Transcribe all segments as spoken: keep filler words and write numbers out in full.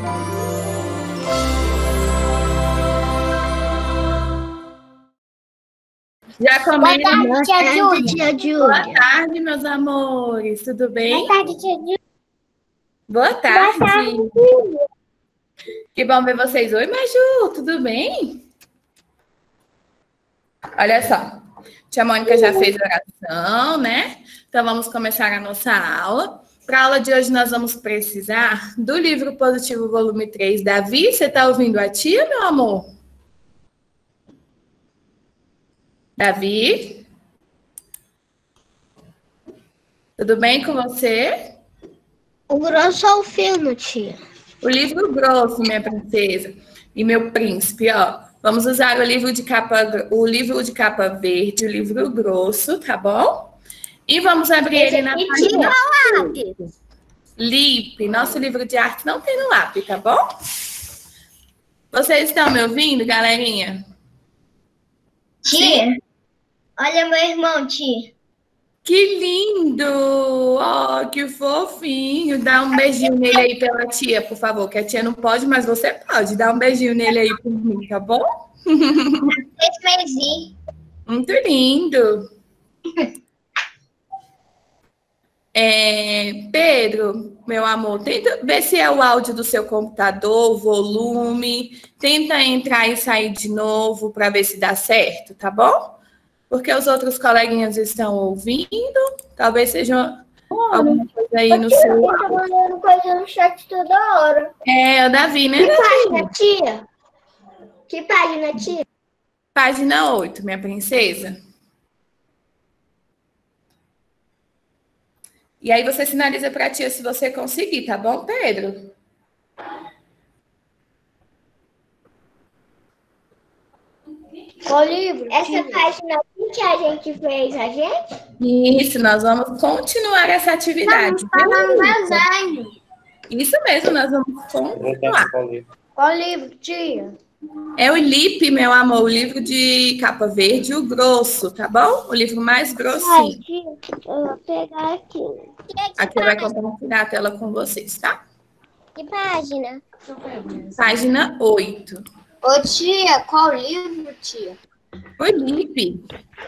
Já começa. Boa tarde, tia Júlia. Boa tarde, meus amores. Tudo bem? Boa tarde, tia Júlia. Boa tarde. Boa tarde. Que bom ver vocês. Oi, Maju, tudo bem? Olha só, tia Mônica já fez oração, né? Então vamos começar a nossa aula. Para a aula de hoje nós vamos precisar do livro Positivo, volume três. Davi, você está ouvindo a tia, meu amor? Davi? Tudo bem com você? O grosso ou o fino, tia? O livro grosso, minha princesa. E meu príncipe, ó. Vamos usar o livro de capa, o livro de capa verde, o livro grosso, tá bom? E vamos abrir ele na página Lip. Nosso livro de arte não tem no lápis, tá bom? Vocês estão me ouvindo, galerinha? Tia, olha meu irmão, tia. Que lindo! Oh, que fofinho! Dá um beijinho nele aí pela tia, por favor, que a tia não pode, mas você pode. Dá um beijinho nele aí por mim, tá bom? Esse beijinho. Muito lindo! É, Pedro, meu amor, tenta ver se é o áudio do seu computador, o volume. Tenta entrar e sair de novo para ver se dá certo, tá bom? Porque os outros coleguinhas estão ouvindo. Talvez seja alguma coisa aí no seu. Eu tô mandando coisa no chat toda hora. É, o Davi, né? Que Davi? página, tia? Que página, tia? Página oito, minha princesa. E aí você sinaliza para a tia se você conseguir, tá bom, Pedro? Qual livro? Essa tia? Página que a gente fez, a gente? Isso, nós vamos continuar essa atividade. Tá no desenho. Isso mesmo, nós vamos continuar. Qual livro, tia? É o Lip, meu amor, o livro de capa verde, o grosso, tá bom? O livro mais grossinho. Ai, tia, eu vou pegar aqui. Aqui vai compartilhar a tela com vocês, tá? Que página? Página oito. Ô, tia, qual livro, tia? O Lip.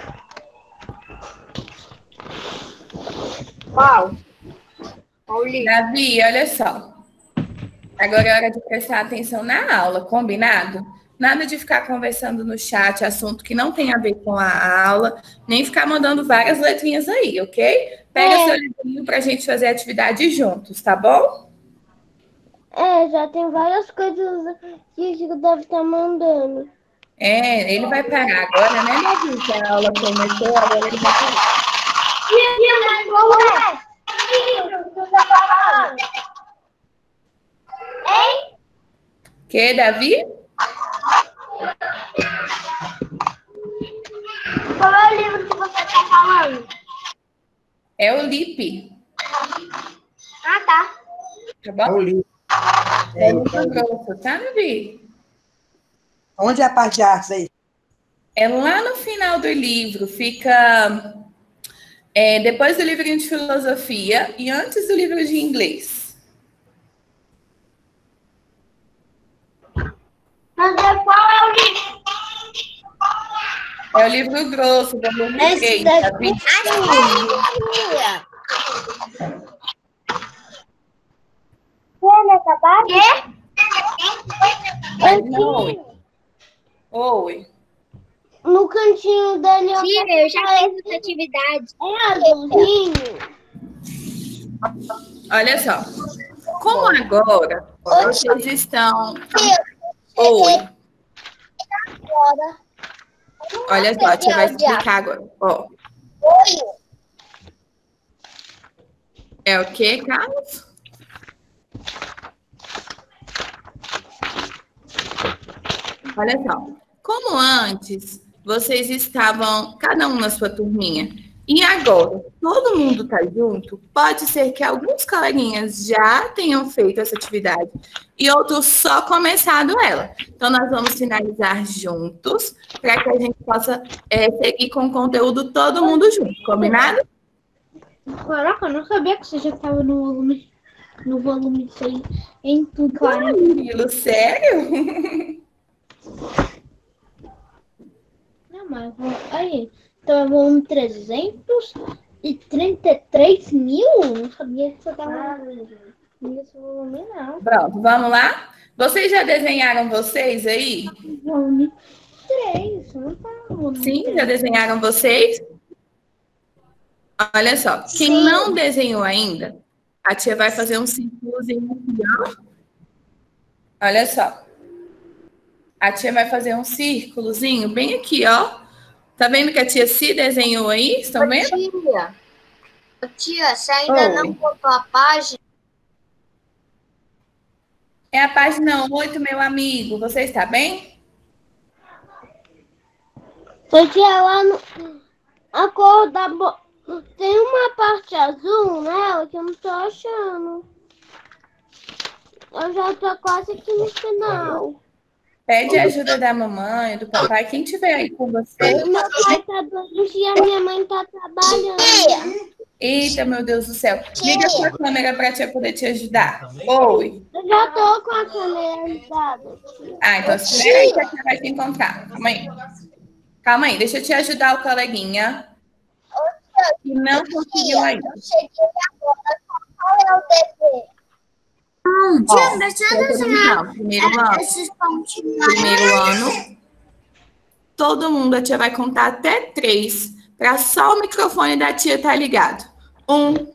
Qual? Qual livro? Davi, olha só. Agora é hora de prestar atenção na aula, combinado? Nada de ficar conversando no chat, assunto que não tem a ver com a aula, nem ficar mandando várias letrinhas aí, ok? Pega é. seu livrinho pra gente fazer a atividade juntos, tá bom? É, já tem várias coisas que o Davi tá mandando. É, ele vai parar agora, né, Davi? Que a aula começou, agora ele vai parar. Hein? Que, Davi? Qual é o livro que você tá falando? É o Lip. Ah, tá. Tá bom? É o livro. É o livro grosso, tá, Davi? Onde é a parte de artes aí? É lá no final do livro, fica é, depois do livrinho de filosofia e antes do livro de inglês. Mas qual é o livro? É o livro grosso, volume três, tá vendo? Quer acabar? Quê? Página oito. Oi. No cantinho dele... Tia, eu já fiz essa atividade. É azulzinho. Olha só. Como agora vocês estão... Oi. Agora. Olha só, a tia vai explicar agora. Ó. Oi. É o quê, Carlos? Olha só. Como antes, vocês estavam, cada um na sua turminha, e agora, todo mundo está junto, pode ser que alguns coleguinhas já tenham feito essa atividade e outros só começado ela. Então, nós vamos finalizar juntos para que a gente possa é, seguir com o conteúdo todo mundo junto, combinado? Caraca, eu não sabia que você já estava no volume. no volume cento e quarenta. Murilo, sério? Não, mas aí, então é volume trezentos e trinta e três mil? Não sabia que você estava nesse volume, não. Pronto, vamos lá? Vocês já desenharam vocês aí? Volume três, não tá no volume Sim, três. já desenharam vocês? Olha só, quem Sim. não desenhou ainda, a tia vai fazer um círculozinho aqui, ó. Olha só. A tia vai fazer um círculozinho bem aqui, ó. Tá vendo que a tia se desenhou aí? Estão vendo? Tia, tia, você ainda Oi. não botou a página? É a página oito, meu amigo. Você está bem? Porque lá no, a cor da bo... tem uma parte azul nela que eu não tô achando. Eu já tô quase aqui no final. Pede ajuda da mamãe, do papai, quem tiver aí com você. O meu pai tá doente e a minha mãe tá trabalhando. Eita, meu Deus do céu. Liga a sua câmera para a tia poder te ajudar. Oi. Eu já tô com a câmera ligada. Ah, então espera aí que a tia vai te encontrar. Calma aí. Calma aí, deixa eu te ajudar o coleguinha que não conseguiu ainda. Eu cheguei agora. Qual é o dever? Hum, Ó, deixa eu desenhar. Primeiro ano. Esses pontinhos. Primeiro ano. Todo mundo, a tia vai contar até três, para só o microfone da tia estar ligado. Um,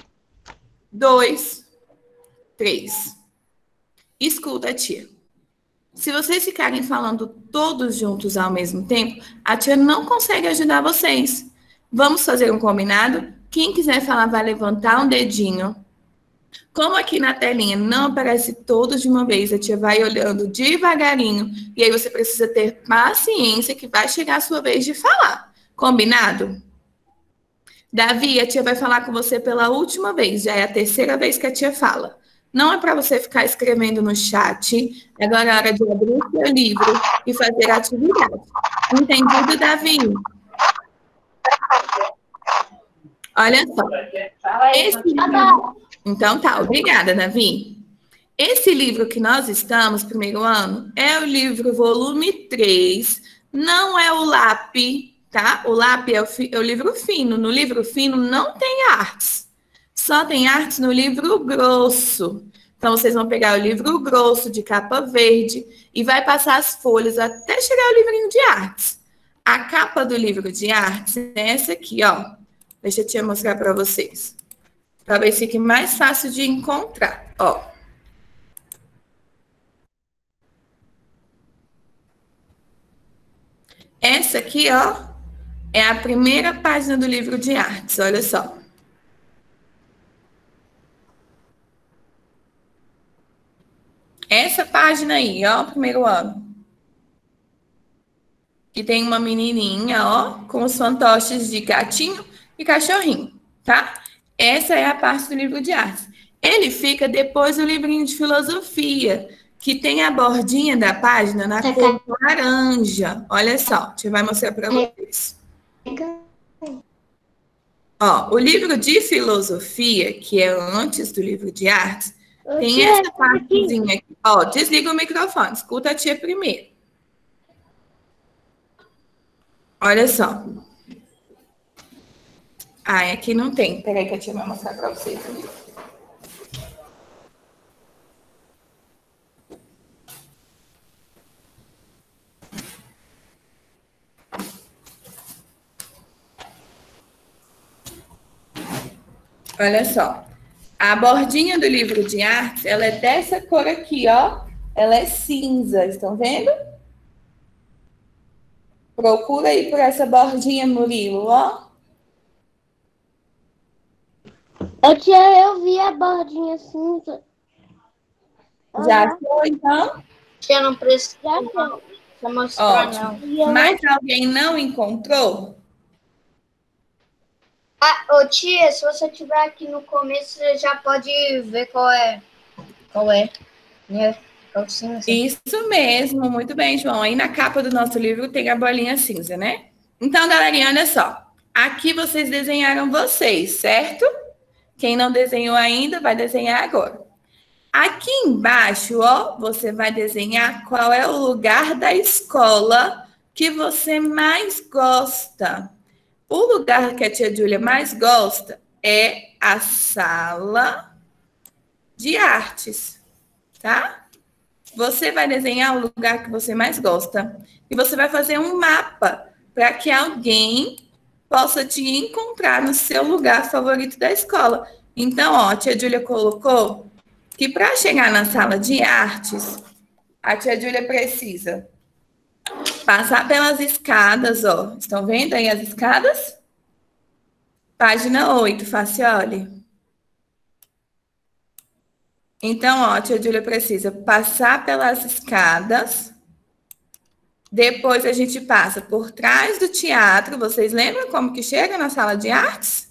dois, três. Escuta a tia. Se vocês ficarem falando todos juntos ao mesmo tempo, a tia não consegue ajudar vocês. Vamos fazer um combinado? Quem quiser falar vai levantar um dedinho. Como aqui na telinha não aparece todos de uma vez, a tia vai olhando devagarinho. E aí você precisa ter paciência que vai chegar a sua vez de falar. Combinado? Davi, a tia vai falar com você pela última vez. Já é a terceira vez que a tia fala. Não é para você ficar escrevendo no chat. Agora é hora de abrir o seu livro e fazer a atividade. Entendido, Davi? Olha só. Esse livro... Então tá, obrigada, Davi. Esse livro que nós estamos, primeiro ano, é o livro volume três. Não é o lápis, tá? O lápis é o, fi... é o livro fino. No livro fino não tem artes. Só tem artes no livro grosso. Então, vocês vão pegar o livro grosso, de capa verde, e vai passar as folhas até chegar ao livrinho de artes. A capa do livro de artes é essa aqui, ó. Deixa eu te mostrar para vocês. Talvez fique mais fácil de encontrar, ó. Essa aqui, ó, é a primeira página do livro de artes, olha só. Essa página aí, ó, primeiro ano. Que tem uma menininha, ó, com os fantoches de gatinho e cachorrinho, tá? Essa é a parte do livro de artes. Ele fica depois do livrinho de filosofia, que tem a bordinha da página na cor laranja. Olha só, a gente vai mostrar para vocês. Ó, o livro de filosofia, que é antes do livro de artes, tem essa partezinha aqui. Ó, desliga o microfone, escuta a tia primeiro. Olha só. Ah, aqui não tem. Peraí que a tia vai mostrar para vocês. Olha só. A bordinha do livro de artes, ela é dessa cor aqui, ó. Ela é cinza, estão vendo? Procura aí por essa bordinha, Murilo, ó. Eu, tia, eu vi a bordinha cinza. Já foi, então? Tia, não precisa já mostrar, não. Mas alguém não encontrou? Ah, ô, tia, se você estiver aqui no começo, você já pode ver qual é. Qual é, né? Isso mesmo, muito bem, João. Aí na capa do nosso livro tem a bolinha cinza, né? Então, galerinha, olha só. Aqui vocês desenharam vocês, certo? Quem não desenhou ainda, vai desenhar agora. Aqui embaixo, ó, você vai desenhar qual é o lugar da escola que você mais gosta. O lugar que a tia Júlia mais gosta é a sala de artes, tá? Você vai desenhar o lugar que você mais gosta e você vai fazer um mapa para que alguém possa te encontrar no seu lugar favorito da escola. Então, ó, a tia Júlia colocou que para chegar na sala de artes, a tia Júlia precisa passar pelas escadas, ó. Estão vendo aí as escadas? Página oito, Facioli. Então, ó, a tia Júlia precisa passar pelas escadas. Depois a gente passa por trás do teatro. Vocês lembram como que chega na sala de artes?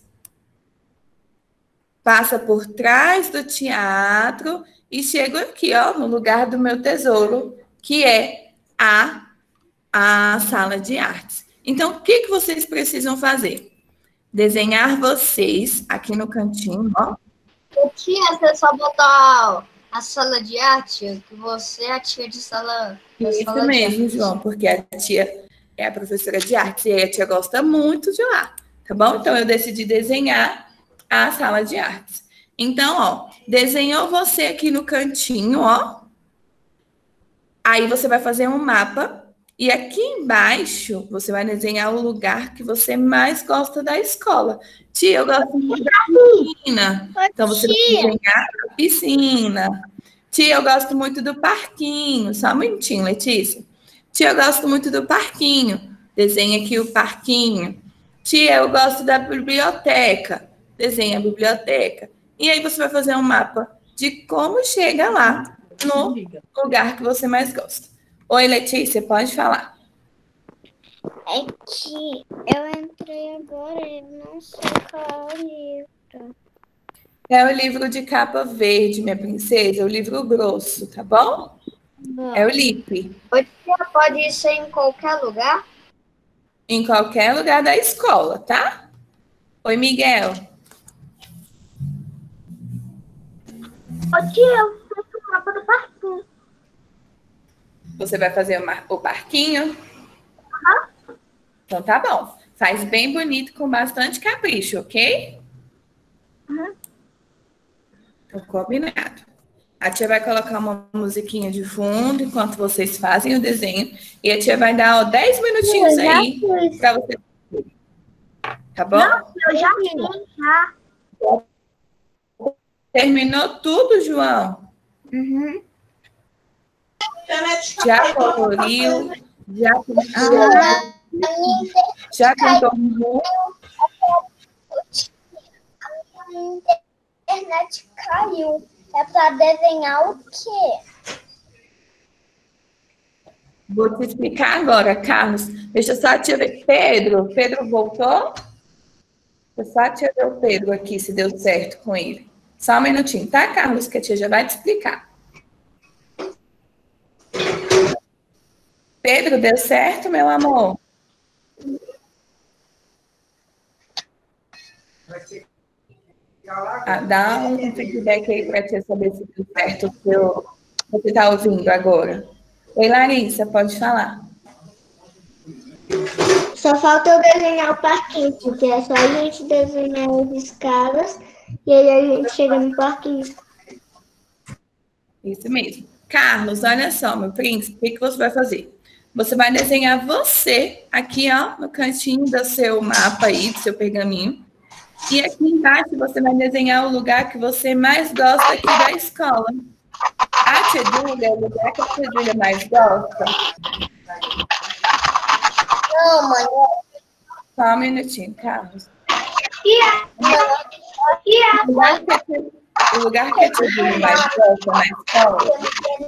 Passa por trás do teatro e chego aqui, ó, no lugar do meu tesouro, que é a, a sala de artes. Então, o que, que vocês precisam fazer? Desenhar vocês aqui no cantinho, ó. Tia, você só botar a sala de arte, que você é a tia de sala. Isso sala mesmo, João, porque a tia é a professora de artes e a tia gosta muito de lá, tá bom? Então, eu decidi desenhar a sala de artes. Então, ó, desenhou você aqui no cantinho, ó. Aí você vai fazer um mapa e aqui embaixo você vai desenhar o lugar que você mais gosta da escola. Tia, eu gosto muito da piscina. Então você vai desenhar a piscina. Tia, eu gosto muito do parquinho. Só um minutinho, Letícia. Tia, eu gosto muito do parquinho. Desenha aqui o parquinho. Tia, eu gosto da biblioteca. Desenha a biblioteca. E aí você vai fazer um mapa de como chega lá no lugar que você mais gosta. Oi, Letícia, pode falar. É que eu entrei agora e não sei qual é o livro. É o livro de capa verde, minha princesa. É o livro grosso, tá bom? Não. É o L I P. Pode ser em qualquer lugar? Em qualquer lugar da escola, tá? Oi, Miguel. Ô, tia, eu fiz o mapa do parquinho. Você vai fazer o parquinho? Uhum. Então tá bom. Faz bem bonito, com bastante capricho, ok? Uhum. Então, combinado. A tia vai colocar uma musiquinha de fundo enquanto vocês fazem o desenho. E a tia vai dar ó, dez minutinhos Eu aí para você. Tá bom? Não, eu já fiz, já. Terminou tudo, João? Uhum. Já coloriu? Já pintou? Ah, Já contornou? A minha internet caiu. É para desenhar o quê? Vou te explicar agora, Carlos. Deixa só a tia ver. Pedro, Pedro voltou? Deixa só a tia ver o Pedro aqui, se deu certo com ele. Só um minutinho, tá, Carlos? Que a tia já vai te explicar. Pedro, deu certo, meu amor? Ah, dá um feedback aí para a tia saber se deu certo o que eu- você está ouvindo agora. Oi, Larissa, pode falar. Só falta eu desenhar o parquinho, porque é só a gente desenhar as escadas e aí a gente chega no parquinho. Isso mesmo. Carlos, olha só, meu príncipe, o que, que você vai fazer? Você vai desenhar você aqui, ó, no cantinho do seu mapa aí, do seu pergaminho. E aqui embaixo você vai desenhar o lugar que você mais gosta aqui da escola. A tia Júlia, o lugar que a tia Júlia mais gosta. Não, mãe. Só um minutinho, Carlos. Tia, tia, O lugar que a tia, o lugar que a tia Júlia mais gosta na escola.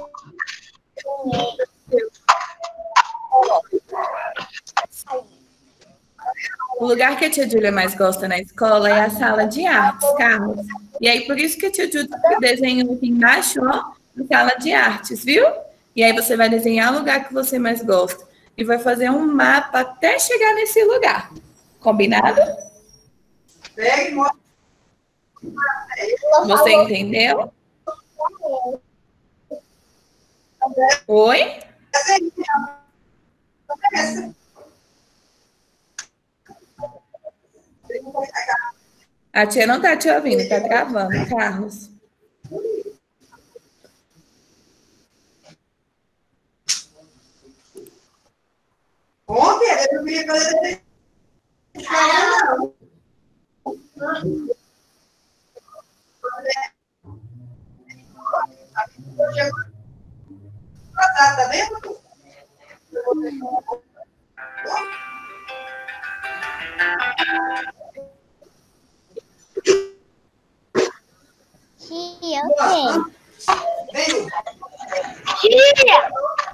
O lugar que a tia Júlia mais gosta na escola é a sala de artes, Carlos. E aí, por isso que a tia Júlia desenhou aqui embaixo, ó, a sala de artes, viu? E aí você vai desenhar o lugar que você mais gosta. E vai fazer um mapa até chegar nesse lugar. Combinado? Você entendeu? Oi? A tia não tá te ouvindo, tá gravando, Carlos. Ontem eu queria fazer. Tá vendo? Tia, eu Vem. Tia!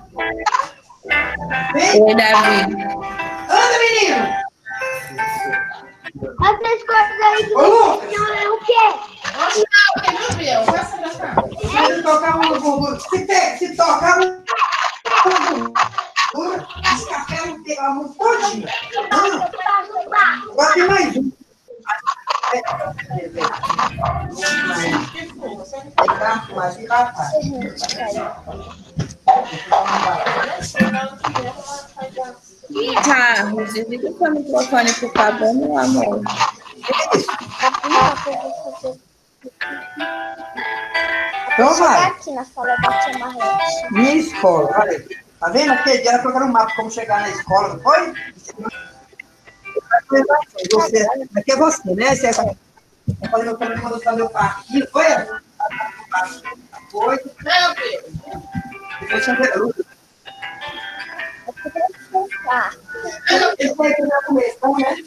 Oi, Davi. Anda, menino! As três coisas aí que Ô, Lucas! não é o quê? Se tocar um bumbum, se, te, se tocar um bumbum, esse café não pega a mão todinha. Agora tem mais um. Mais um rapaz. Carlos, desliga o seu microfone, por favor, meu amor. Então vai. Aqui na sala da tia Marlete. Minha escola, olha aí. Tá vendo? Aquele dia ela procurou um mapa como chegar na escola, não foi? Você, aqui é você, né? Você vai fazer o caminho quando fazer o parquinho, foi? Foi. Não, Pedro. Depois tinha que luta. Ele foi aqui na começo, né?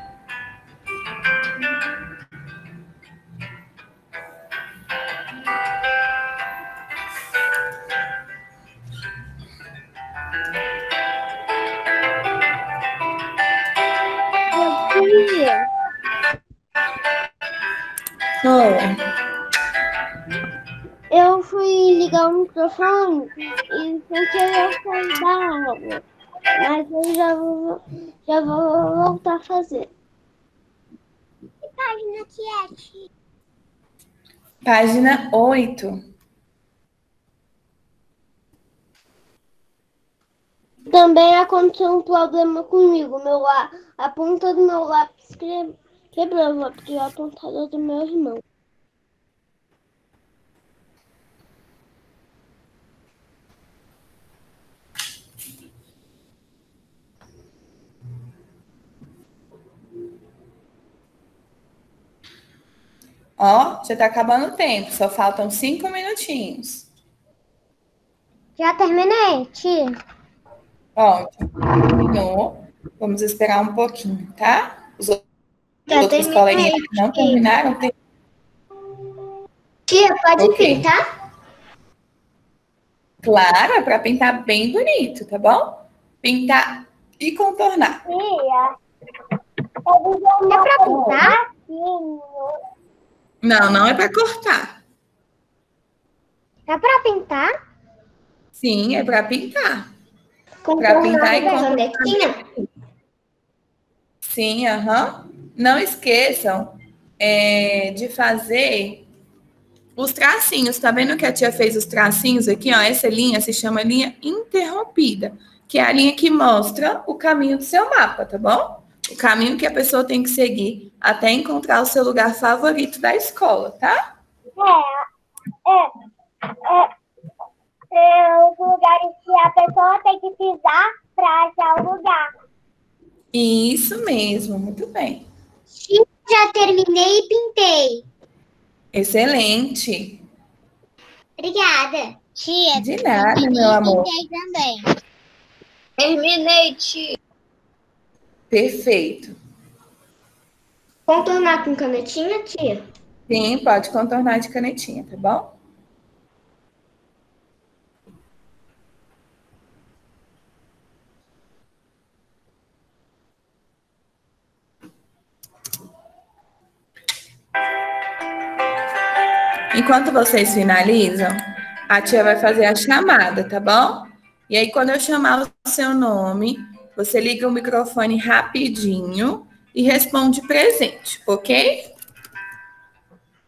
Tia, Oi. eu fui ligar o microfone e sem querer eu saí da aula. Mas eu já vou, já vou voltar a fazer. Que página que é, tia? Página oito. Também aconteceu um problema comigo. Meu lá, a ponta do meu lápis que- quebrou, vou pedir a pontada do meu irmão. Ó, já tá acabando o tempo, só faltam cinco minutinhos. Já terminei, tia. Ótimo. Terminou. Vamos esperar um pouquinho, tá? Os outros Já outros terminei, coleguinhas que não tia. terminaram, tem... Tia, pode Ok. pintar? Claro, é para pintar bem bonito, tá bom? Pintar e contornar. Tia. É pra pintar? Não, não é para cortar. É pra pintar? Sim, é para pintar. Com Para pintar e canetinha? contornar. Sim, aham. Não esqueçam é, de fazer os tracinhos. Tá vendo que a tia fez os tracinhos aqui? Ó, essa linha se chama linha interrompida, que é a linha que mostra o caminho do seu mapa, tá bom? O caminho que a pessoa tem que seguir até encontrar o seu lugar favorito da escola, tá? É, é, é, é os lugares que a pessoa tem que pisar para achar o lugar. Isso mesmo, muito bem. Já terminei e pintei. Excelente. Obrigada. Tia, De nada, meu amor. pintei também. Terminei, tia. Perfeito. Contornar com canetinha, tia? Sim, pode contornar de canetinha, tá bom? Enquanto vocês finalizam, a tia vai fazer a chamada, tá bom? E aí, quando eu chamar o seu nome, você liga o microfone rapidinho e responde presente, ok?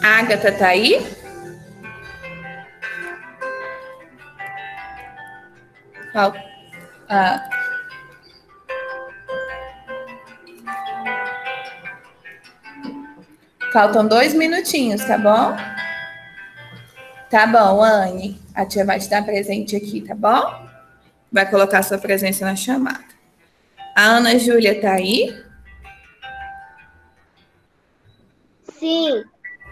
Agatha tá aí? Fal- ah. Faltam dois minutinhos, tá bom? Tá bom, Anne. A tia vai te dar presente aqui, tá bom? Vai colocar sua presença na chamada. A Ana Júlia tá aí? Sim.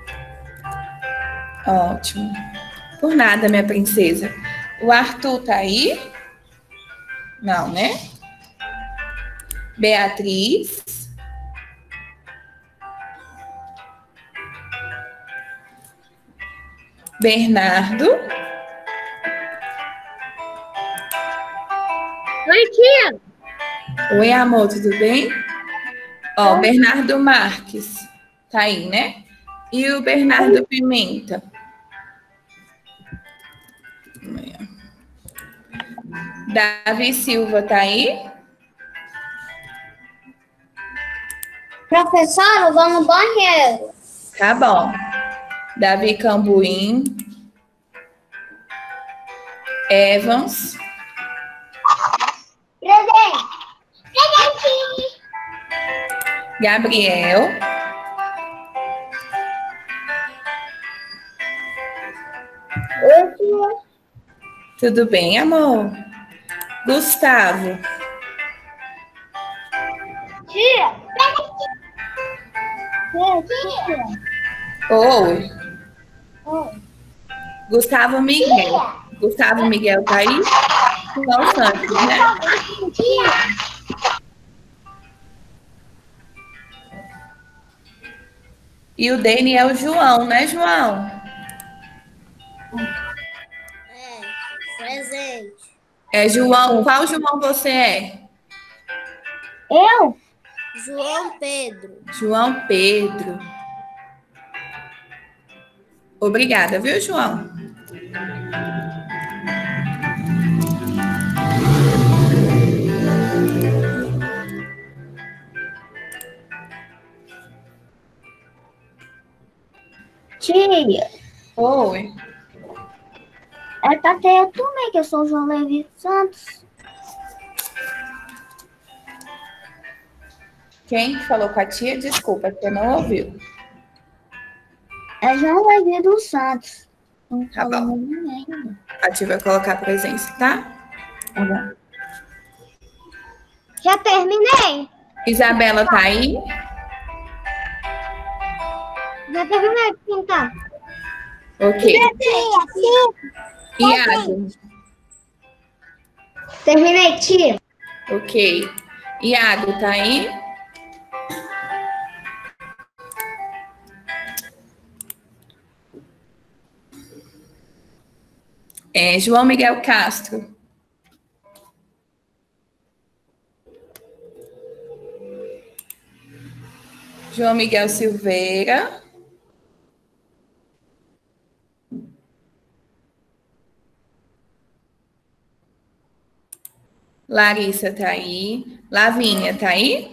Ótimo. Por nada, minha princesa. O Arthur tá aí? Não, né? Beatriz? Bernardo? Oi, tia. Oi, amor, tudo bem? Ó, o Bernardo Marques tá aí, né? E o Bernardo Pimenta? Davi Silva tá aí? Professora, eu vou no banheiro. Tá bom. Davi Cambuim. Evans. Presente. Presente. Gabriel. Oi, tia. Tudo bem, amor? Gustavo. Tia. Tia. Oi. Oi. Gustavo Miguel. Gustavo Miguel tá aí? Não, Santos, né? Tia. E o Daniel João, né, João? É, presente. É João. Qual João você é? Eu? João Pedro. João Pedro. Obrigada, viu, João? Tia. Oi. É pra ter eu também, que eu sou o João Levi Santos. Quem que falou com a tia? Desculpa, você não ouviu. É João Levi dos Santos. Não Tá bom. falou ninguém ainda. A tia vai colocar a presença, tá? Tá bom. Já terminei. Isabela tá aí? Já terminei de pintar. Ok. Tia, Iago? terminei, tia. Ok. Iago tá aí? É, João Miguel Castro. João Miguel Silveira. Larissa tá aí. Lavínia tá aí?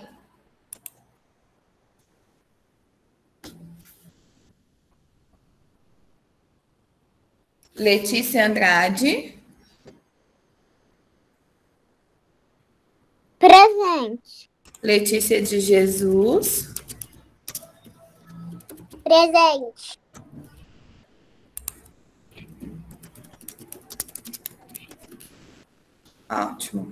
Letícia Andrade. Presente. Letícia de Jesus. Presente. Ótimo.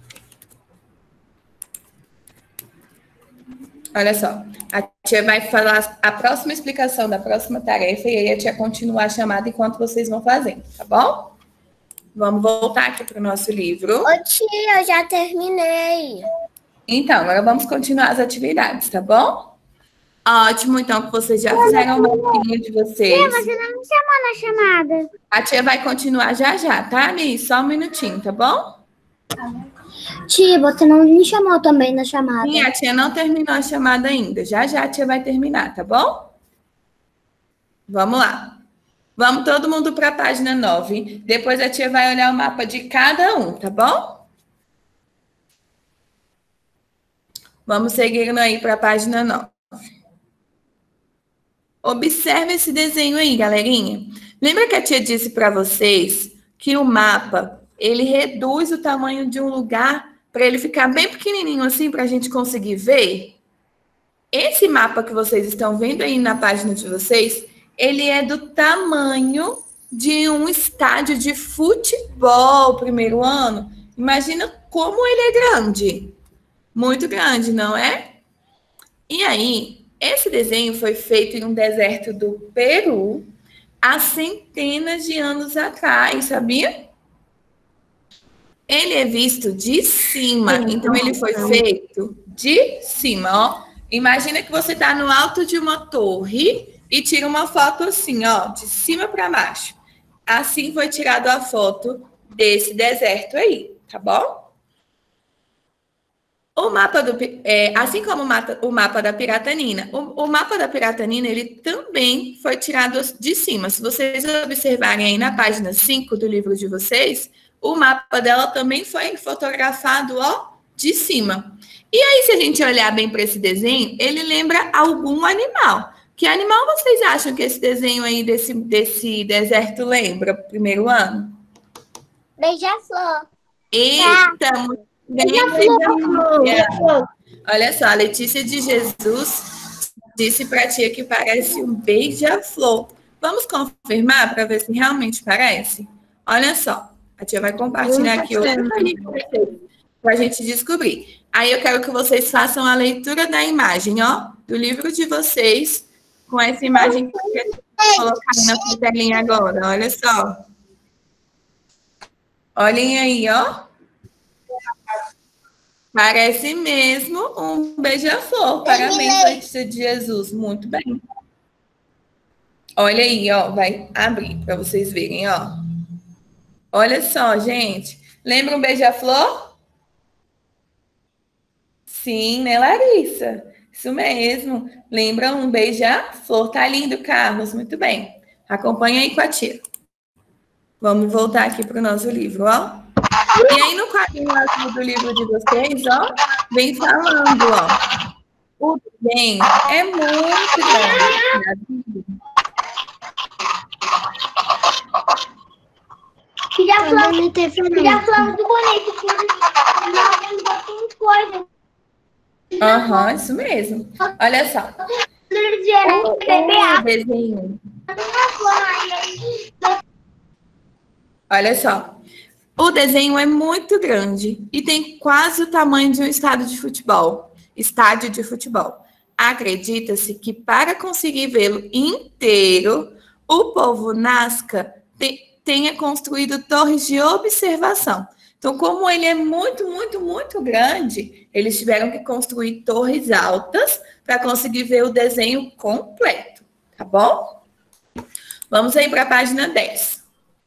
Olha só, a tia vai falar a próxima explicação da próxima tarefa e aí a tia continua a chamada enquanto vocês vão fazendo, tá bom? Vamos voltar aqui para o nosso livro. Ô, tia, eu já terminei. Então, agora vamos continuar as atividades, tá bom? Ótimo, então, que vocês já fizeram o mapinha de vocês. Tia, você não me chamou na chamada. A tia vai continuar já já, tá, Mi? Só um minutinho, tá bom? Tia, você não me chamou também na chamada. Sim, a tia não terminou a chamada ainda. Já já a tia vai terminar, tá bom? Vamos lá. Vamos todo mundo para a página nove. Depois a tia vai olhar o mapa de cada um, tá bom? Vamos seguindo aí para a página nove. Observe esse desenho aí, galerinha. Lembra que a tia disse para vocês que o mapa, ele reduz o tamanho de um lugar para ele ficar bem pequenininho assim, para a gente conseguir ver? Esse mapa que vocês estão vendo aí na página de vocês, ele é do tamanho de um estádio de futebol primeiro ano. Imagina como ele é grande. Muito grande, não é? E aí, esse desenho foi feito em um deserto do Peru há centenas de anos atrás, sabia? Ele é visto de cima, então ele foi feito de cima, ó. Imagina que você está no alto de uma torre e tira uma foto assim, ó, de cima para baixo. Assim foi tirada a foto desse deserto aí, tá bom? O mapa do, é, assim como o mapa, o mapa da Piratanina, o, o mapa da Piratanina, ele também foi tirado de cima. Se vocês observarem aí na página cinco do livro de vocês, o mapa dela também foi fotografado, ó, de cima. E aí, se a gente olhar bem para esse desenho, ele lembra algum animal. Que animal vocês acham que esse desenho aí desse, desse deserto lembra, primeiro ano? Beija-flor. Eita, muito bem, beija-flor. Olha só, a Letícia de Jesus disse para a tia que parece um beija-flor. Vamos confirmar para ver se realmente parece? Olha só, a tia vai compartilhar aqui outro para a gente descobrir. Aí eu quero que vocês façam a leitura da imagem, ó, do livro de vocês, com essa imagem que eu vou colocar aí na telinha agora. Olha só. Olhem aí, ó. Parece mesmo um beija-flor. Parabéns, Letícia de Jesus. Muito bem. Olha aí, ó. Vai abrir para vocês verem, ó. Olha só, gente. Lembra um beija-flor? Sim, né, Larissa? Isso mesmo. Lembra um beija-flor. Tá lindo, Carlos. Muito bem. Acompanha aí com a tia. Vamos voltar aqui para o nosso livro, ó. E aí, no quadrinho azul do livro de vocês, ó, vem falando, ó. O desenho é muito grande. Já falamos, já falamos do bonito. Tem coisa. Aham, uhum, isso mesmo. Olha só. O desenho. Olha só. O desenho é muito grande e tem quase o tamanho de um estádio de futebol. Estádio de futebol. Acredita-se que para conseguir vê-lo inteiro, o povo Nazca te, tenha construído torres de observação. Então, como ele é muito, muito, muito grande, eles tiveram que construir torres altas para conseguir ver o desenho completo, tá bom? Vamos aí para a página dez.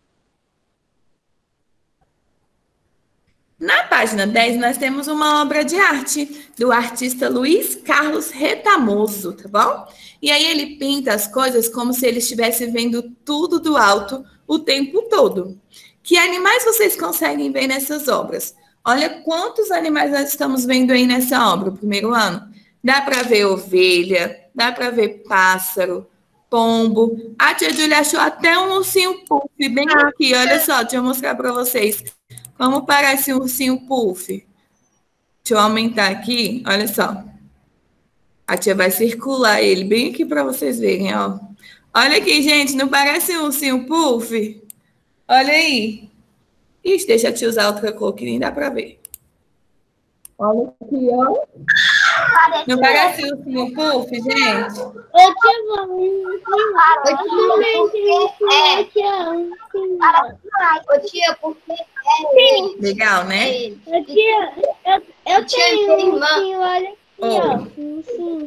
Na página dez, nós temos uma obra de arte do artista Luiz Carlos Retamoso, tá bom? E aí ele pinta as coisas como se ele estivesse vendo tudo do alto o tempo todo. Que animais vocês conseguem ver nessas obras? Olha quantos animais nós estamos vendo aí nessa obra, o primeiro ano. Dá para ver ovelha, dá para ver pássaro, pombo. A tia Júlia achou até um ursinho puff bem aqui. Olha só, deixa eu mostrar para vocês como parece um ursinho puff. Deixa eu aumentar aqui, olha só. A tia vai circular ele bem aqui para vocês verem, ó. Olha aqui, gente, não parece um ursinho puff? Olha aí. Ixi, deixa eu te usar outra cor que nem dá para ver. Olha aqui, ó. Não parece um ursinho puff, gente? Eu te amo. Eu te amo. Ô, tia, porque é... Legal, né? Ô, tia, eu, eu tenho um ursinho, olha aqui, ó. Um ursinho.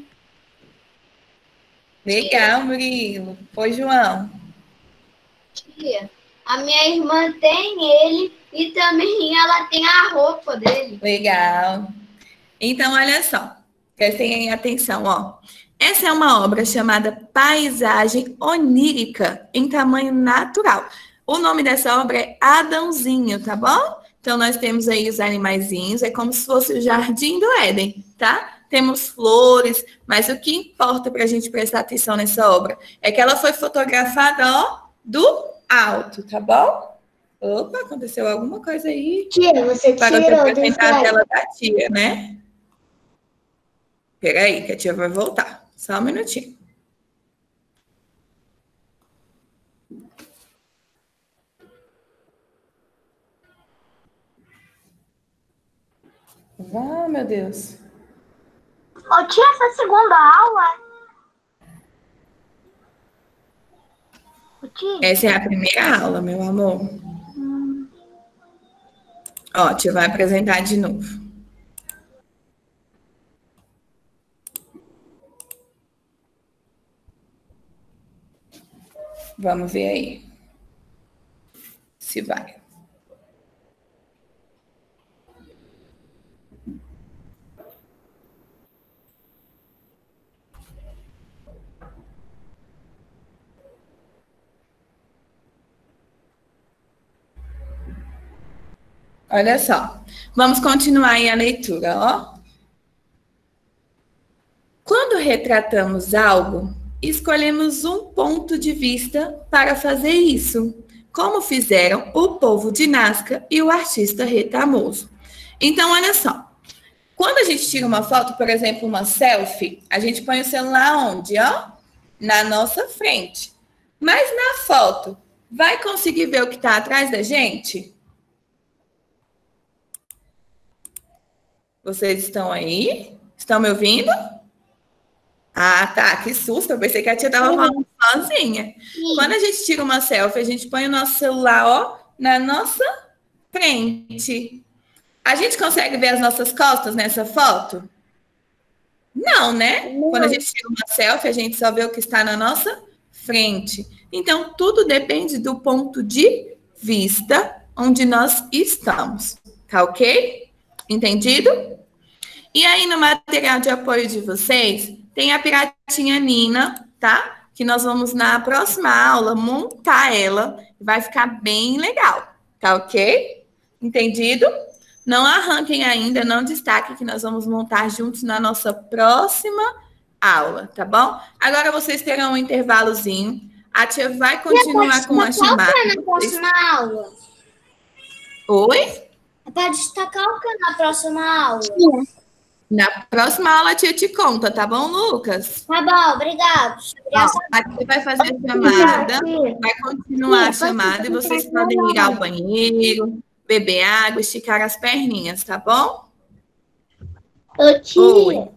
Legal, Murilo. Oi, João. Tia, a minha irmã tem ele e também ela tem a roupa dele. Legal. Então, olha só. Prestem atenção, ó. Essa é uma obra chamada Paisagem Onírica em tamanho natural. O nome dessa obra é Adãozinho, tá bom? Então, nós temos aí os animaizinhos, é como se fosse o Jardim do Éden, tá? temos flores, mas o que importa para a gente prestar atenção nessa obra é que ela foi fotografada, ó, do alto, tá bom? Opa, aconteceu alguma coisa aí. Tia, você Para tirou do apresentar a slide. tela da tia, né? Peraí, que a tia vai voltar. Só um minutinho. Ah, meu Deus. Ô, tia, essa segunda aula? Ô, tia. Essa é a primeira aula, meu amor. Ó, a tia vai apresentar de novo. Vamos ver aí. Se vai. Olha só. Vamos continuar aí a leitura, ó. Quando retratamos algo, escolhemos um ponto de vista para fazer isso, como fizeram o povo de Nazca e o artista Retamoso. Então, olha só. Quando a gente tira uma foto, por exemplo, uma selfie, a gente põe o celular onde, ó? Na nossa frente. Mas na foto, vai conseguir ver o que está atrás da gente? Vocês estão aí? Estão me ouvindo? Ah, tá. Que susto. Eu pensei que a tia estava falando sozinha. Sim. Quando a gente tira uma selfie, a gente põe o nosso celular, ó, na nossa frente. A gente consegue ver as nossas costas nessa foto? Não, né? Não. Quando a gente tira uma selfie, a gente só vê o que está na nossa frente. Então, tudo depende do ponto de vista onde nós estamos. Tá ok? Entendido? E aí, no material de apoio de vocês, tem a piratinha Nina, tá? Que nós vamos, na próxima aula, montar ela. Vai ficar bem legal. Tá ok? Entendido? Não arranquem ainda, não destaquem que nós vamos montar juntos na nossa próxima aula, tá bom? Agora vocês terão um intervalozinho. A tia vai continuar com a chamada. Qual que é na próxima aula? Oi? É para destacar o que é na próxima aula? Na próxima aula a tia te conta, tá bom, Lucas? Tá bom, obrigado. Ó, a tia vai fazer a chamada, vai continuar a chamada e vocês podem ir ao banheiro, beber água, esticar as perninhas, tá bom? Ô, tia. Oi.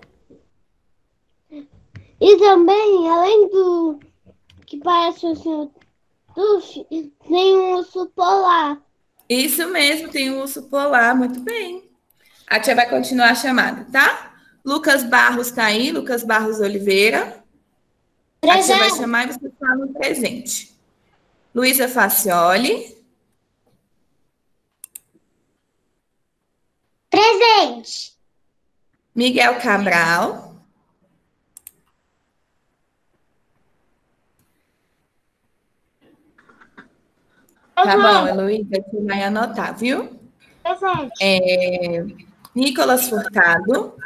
E também, além do que parece o senhor Tufi, tem um urso polar. Isso mesmo, tem um urso polar, muito bem. A tia vai continuar a chamada, tá? Lucas Barros tá aí, Lucas Barros Oliveira. A tia vai chamar e você fala no presente. Luísa Facioli. Presente. Miguel Cabral. Tá bom, Heloísa, você vai anotar, viu? Presente. É, Nicolas Furtado.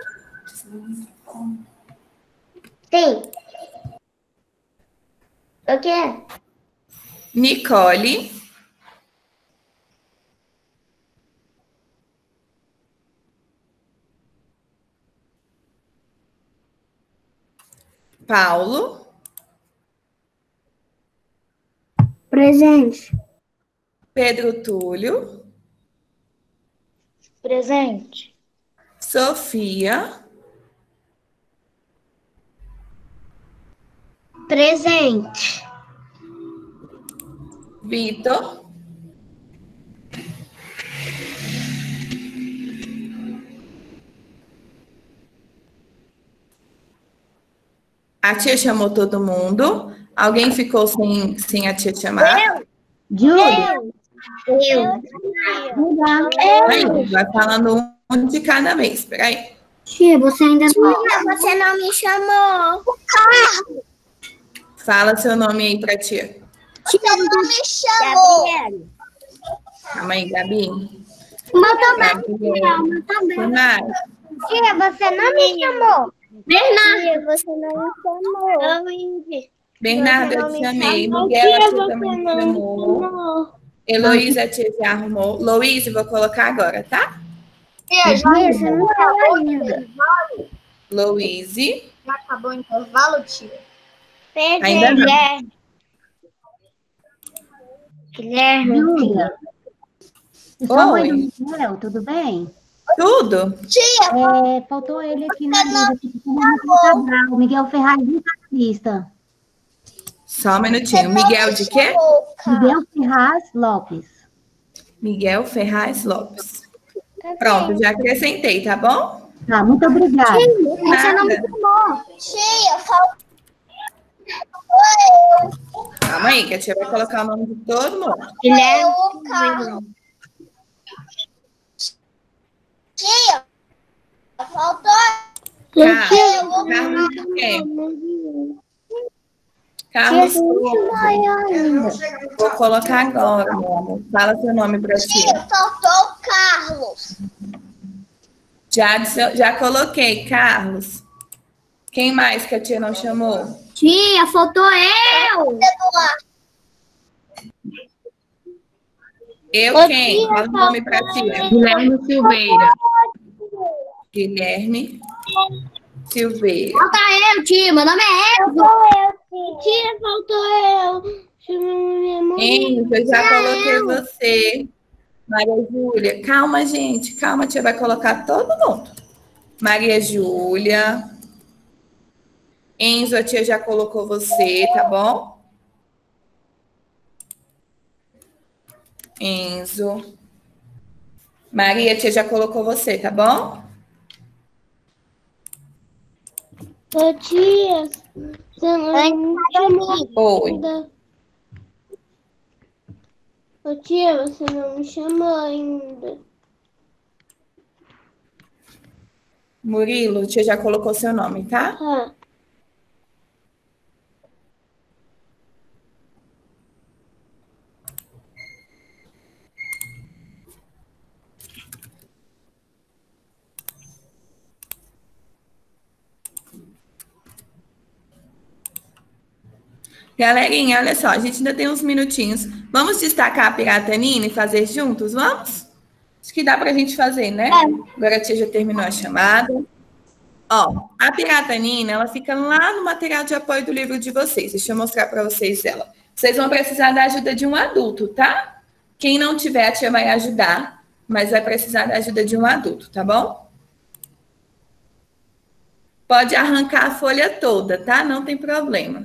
Sim. O quê? Nicole. Paulo. Presente. Pedro Túlio. Presente. Sofia. Presente. Vitor. A tia chamou todo mundo. Alguém ficou sem, sem a tia chamar? Júlio. Eu. Aí, vai falando um de cada vez. Peraí. Tia, você ainda não... Você não me chamou. Fala seu nome aí pra tia. Você não me chamou. Calma aí, Gabi. Meu também. Gabriel. Meu também. Quem mais? Tia, você não me chamou. Bernardo. Tia, você não me chamou. Bernardo, eu te chamei. Miguel, a tia também te chamou. Heloísa, a tia já arrumou. Louise, vou colocar agora, tá? Tia, já Tia, você não falou ainda. Louise. Já acabou o intervalo, tia? Ainda não. Guilherme. Júlia, eu sou a mãe do Oi, Miguel, tudo bem? tudo? Tia, É, faltou ele aqui na lista, aqui com o Miguel Cabral, Miguel Ferraz de Batista. Só um minutinho. Miguel de quê? Miguel Ferraz Lopes. Miguel Ferraz Lopes. Pronto, já acrescentei, tá bom? Tá, muito obrigada. Você não me Nada. chamou. tia, faltou. Calma aí, que a tia vai colocar o nome de todo mundo. Guilherme. o Carlos. Tia, faltou. Carlos, Carlos de quem? Carlos Couto. Vou colocar agora, meu amor. Fala seu nome pra ti. Tia, faltou o Carlos. Já, já coloquei, Carlos. Quem mais que a tia não chamou? Tia, faltou eu. Eu Ô, quem? tia, Fala o nome pra ti. Guilherme Silveira. Guilherme Silveira. Falta eu, tia. Meu nome é Enzo. Faltou eu, tia. Tia, faltou eu. Minha mãe. Enzo, eu já coloquei você. Maria Júlia. Calma, gente. Calma, a tia vai colocar todo mundo. Maria Júlia. Enzo, a tia já colocou você, tá bom? Enzo. Maria, a tia já colocou você, tá bom? Ô, tia, você não me chamou Oi. ainda. Ô, tia, você não me chamou ainda. Murilo, a tia já colocou seu nome, tá? Tá. Galerinha, olha só, a gente ainda tem uns minutinhos. Vamos destacar a piratanina e fazer juntos? Vamos? Acho que dá pra gente fazer, né? Agora a tia já terminou a chamada. Ó, a piratanina, ela fica lá no material de apoio do livro de vocês. Deixa eu mostrar pra vocês ela. Vocês vão precisar da ajuda de um adulto, tá? Quem não tiver, a tia vai ajudar, mas vai precisar da ajuda de um adulto, tá bom? Pode arrancar a folha toda, tá? Não tem problema.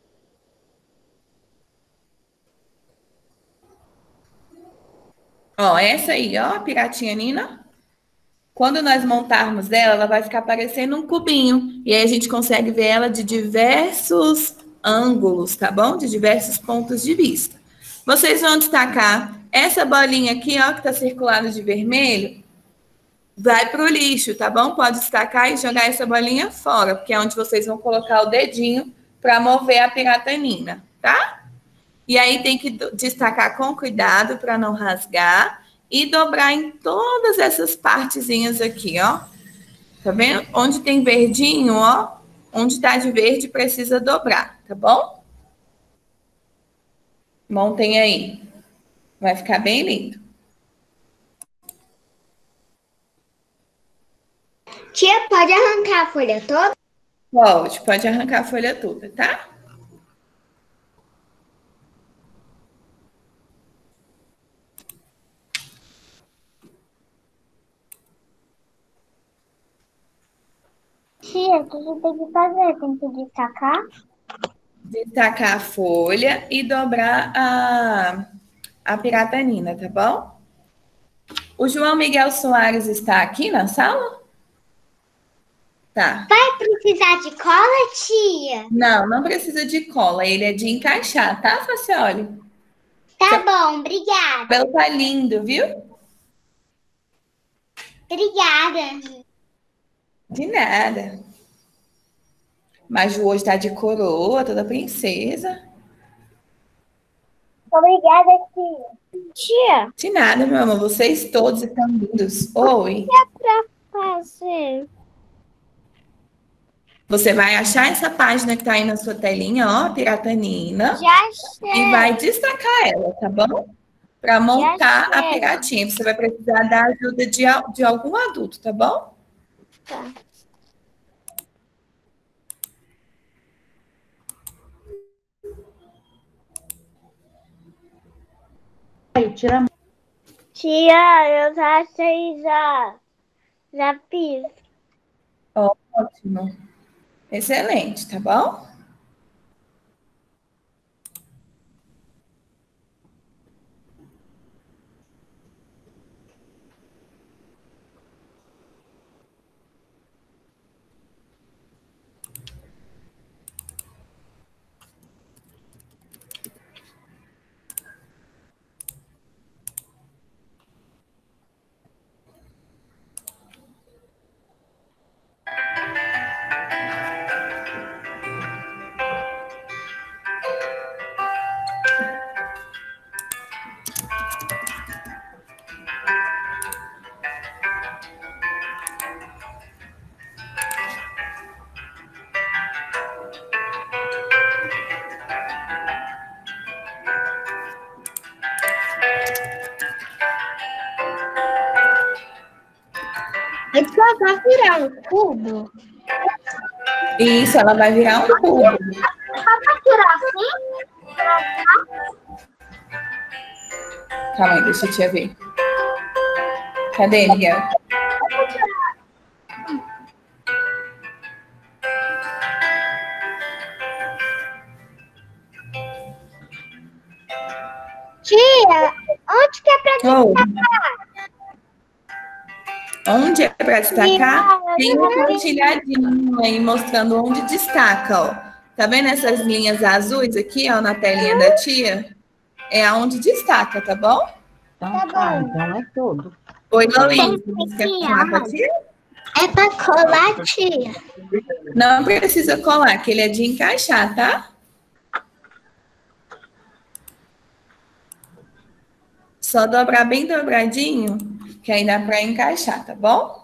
Ó, essa aí, ó, a piratinha Nina. Quando nós montarmos ela, ela vai ficar parecendo um cubinho. E aí a gente consegue ver ela de diversos ângulos, tá bom? De diversos pontos de vista. Vocês vão destacar essa bolinha aqui, ó, que tá circulada de vermelho, vai pro lixo, tá bom? Pode destacar e jogar essa bolinha fora, porque é onde vocês vão colocar o dedinho para mover a piratanina, tá? E aí tem que destacar com cuidado para não rasgar e dobrar em todas essas partezinhas aqui, ó. Tá vendo? Onde tem verdinho, ó, onde tá de verde precisa dobrar, tá bom? Montem aí. Vai ficar bem lindo. Tia, pode arrancar a folha toda? Pode, pode arrancar a folha toda, tá? Tia, o que a gente tem que fazer? Tem que destacar? Destacar a folha e dobrar a, a piratanina, tá bom? O João Miguel Soares está aqui na sala? Tá. Vai precisar de cola, tia? Não, não precisa de cola. Ele é de encaixar, tá, Facioli? Tá bom, obrigada. O cabelo tá lindo, viu? Obrigada. De nada. Maju hoje tá de coroa, toda princesa. Obrigada, tia. Tia, De nada, meu amor. Vocês todos estão lindos. Oi. fazer? Você vai achar essa página que tá aí na sua telinha, ó, Piratanina. Já sei. E vai destacar ela, tá bom? Para montar Já a sei. piratinha. Você vai precisar da ajuda de, al- de algum adulto, tá bom? Tá. Aí, tira a mão. Tia, eu já sei já. Já fiz. Ótimo. Excelente, tá bom? É só vai virar um cubo? Isso, ela vai virar um cubo. Só pra tirar assim? Calma aí, deixa eu te ver. Cadê, Miguel? Tia, onde que é pra Oh, destacar? onde é para destacar? Tia, Tem um pontilhadinho aí mostrando onde destaca, ó. Tá vendo essas linhas azuis aqui, ó, na telinha da tia? É aonde destaca, tá bom? Então, Tá tá, bom. então é tudo. Oi, Luiz, você quer falar com a tia? É pra colar, tia. Não precisa colar, que ele é de encaixar, tá? Só dobrar bem dobradinho, que aí dá para encaixar, tá bom?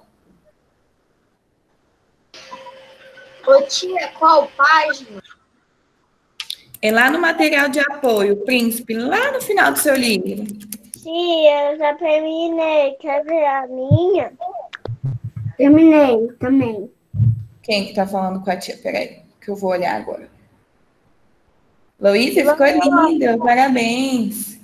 Ô tia, qual página? É lá no material de apoio, Príncipe, lá no final do seu livro. Tia, eu já terminei. Quer ver a minha? Terminei também. Quem que tá falando com a tia? Peraí, que eu vou olhar agora. Luísa, ficou linda, parabéns.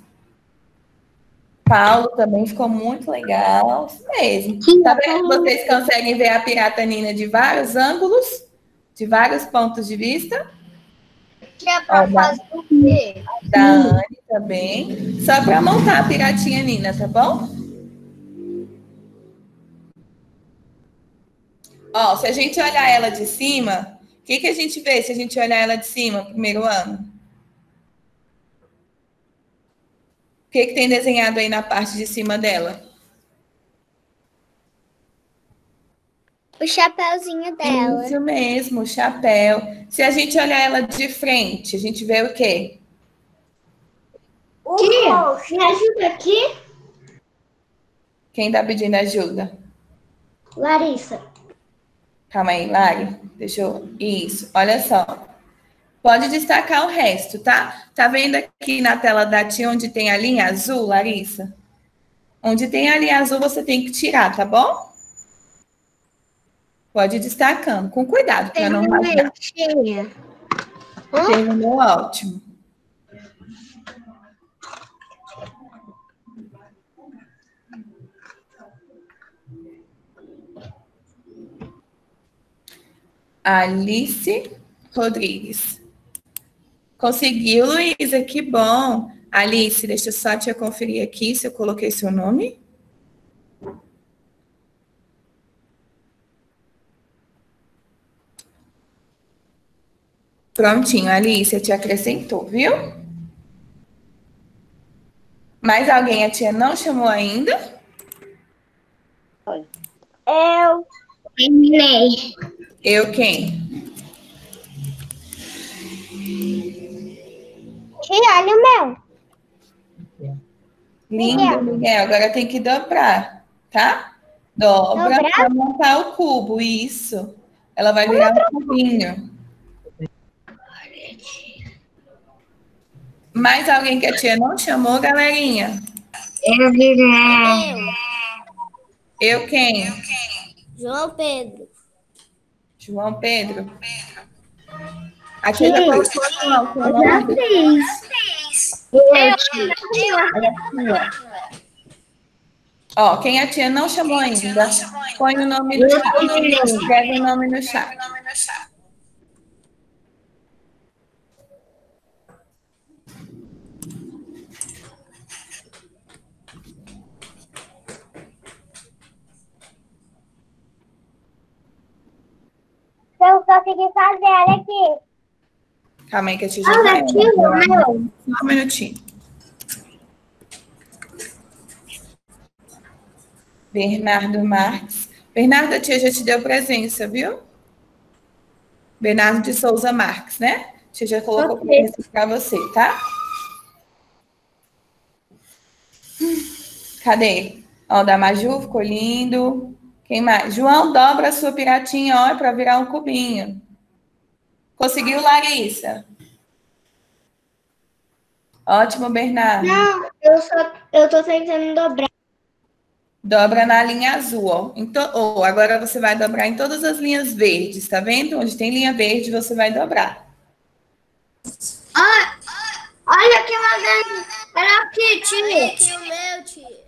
Paulo também ficou muito legal, isso mesmo. Tá vendo? Vocês conseguem ver a piratanina de vários ângulos, de vários pontos de vista? Tia, pra Ó, da- fazer o quê? Da Anne também. Só para montar a piratinha Nina, tá bom? Ó, se a gente olhar ela de cima, o que, que a gente vê se a gente olhar ela de cima, no primeiro ano? O que, que tem desenhado aí na parte de cima dela? O chapéuzinho dela. Isso mesmo, o chapéu. Se a gente olhar ela de frente, a gente vê o quê? Tia, me ajuda aqui? Quem tá pedindo ajuda? Larissa. Calma aí, Lari. Deixa eu. Isso, olha só. Pode destacar o resto, tá? Tá vendo aqui na tela da tia onde tem a linha azul, Larissa? Onde tem a linha azul, você tem que tirar, tá bom? Pode ir destacando, com cuidado, para não rasgar. Tia. Terminou, ótimo. Alice Rodrigues. Conseguiu, Luísa, que bom. Alice, deixa eu só te conferir aqui se eu coloquei seu nome. Prontinho, Alice, te acrescentou, viu? Mais alguém a tia não chamou ainda? Eu terminei. Eu quem? Tia, olha o meu. Lindo, Miguel. Agora tem que dobrar, tá? Dobra Dobrar? para montar o cubo, isso. Ela vai virar um cubinho. Mais alguém que a tia não chamou, galerinha? Eu virei. Eu, Eu quem? João Pedro. João Pedro. A tia já colocou não, seu Eu nome? já fiz. Eu, tia. Olha aqui, ó. Ó, quem a tia não chamou ainda, põe o nome no chat. Escreve o nome no chat. Eu consegui fazer, olha aqui. Calma aí que a tia já Olha vai. aqui, meu. Só um minutinho. Bernardo Marques. Bernardo, a tia já te deu presença, viu? Bernardo de Souza Marques, né? A tia já colocou Ok. presença para você, tá? Cadê? Ó, da Maju, ficou lindo. Quem mais? João, dobra a sua piratinha, ó, para virar um cubinho. Conseguiu, Larissa? Ótimo, Bernardo. Não, eu só eu tô tentando dobrar. Dobra na linha azul, ó. Então, ó, agora você vai dobrar em todas as linhas verdes, tá vendo? Onde tem linha verde, você vai dobrar. Olha, olha que uma Era aqui, tia. Aqui o meu, tia.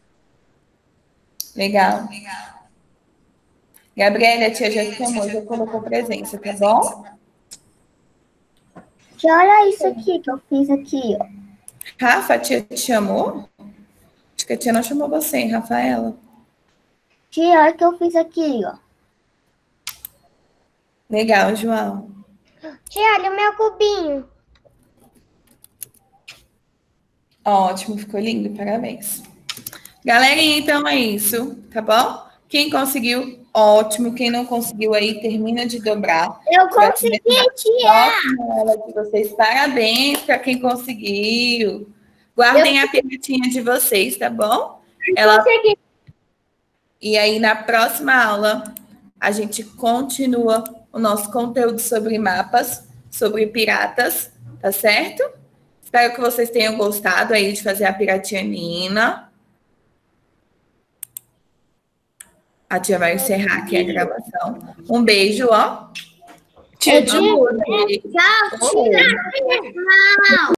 Legal. Gabriela, a tia já te chamou, já colocou presença, tá bom? Tia, olha isso aqui que eu fiz aqui, ó. Rafa, a tia te chamou? Acho que a tia não chamou você, hein, Rafaela? Tia, olha o que eu fiz aqui, ó. Legal, João. Tia, olha o meu cubinho. Ótimo, ficou lindo, parabéns. Galerinha, então é isso, tá bom? Quem conseguiu, ótimo. Quem não conseguiu aí, termina de dobrar. Eu consegui, tia. Ótimo, aula de vocês. Parabéns para quem conseguiu. Guardem a pimentinha de vocês, tá bom? Ela... Consegui. E aí, na próxima aula, a gente continua o nosso conteúdo sobre mapas, sobre piratas, tá certo? Espero que vocês tenham gostado aí de fazer a piratinha Nina. A tia vai encerrar aqui a gravação. Um beijo, ó. Tia, Tchau, tia. Tchau, tia. Não.